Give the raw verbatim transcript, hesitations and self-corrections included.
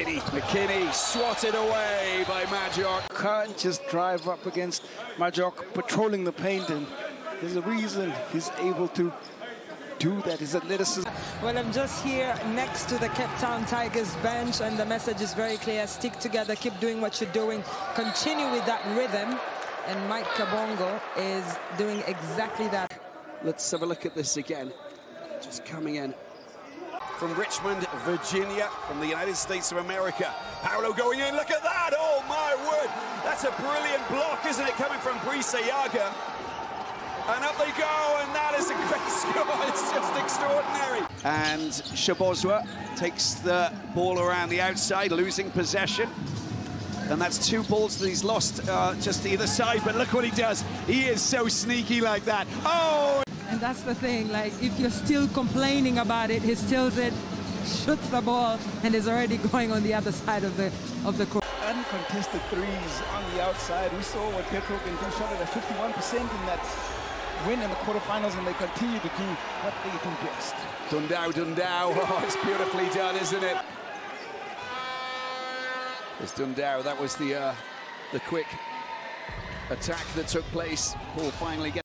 McKinney. McKinney swatted away by Majok. Can't just drive up against Majok, patrolling the paint, and there's a reason he's able to do that. His athleticism. Well, I'm just here next to the Cape Town Tigers bench, and the message is very clear. Stick together, keep doing what you're doing, continue with that rhythm, and Mike Kabongo is doing exactly that. Let's have a look at this again. Just coming in from Richmond, Virginia, from the United States of America. Paolo going in, look at that, oh my word. That's a brilliant block, isn't it, coming from Brice Bidias. And up they go, and that is a great score. It's just extraordinary. And Shabozwa takes the ball around the outside, losing possession. And that's two balls that he's lost uh, just either side, but look what he does. He is so sneaky like that. Oh! And that's the thing, like, if you're still complaining about it, he steals it, shoots the ball, and is already going on the other side of the of the court. Uncontested threes on the outside. We saw what Petro can do, shot at fifty-one percent in that win in the quarterfinals, and they continue to do what they do best. Dundão, Dundão, oh, it's beautifully done, isn't it? It's Dundão, that was the, uh, the quick attack that took place. Ball finally gets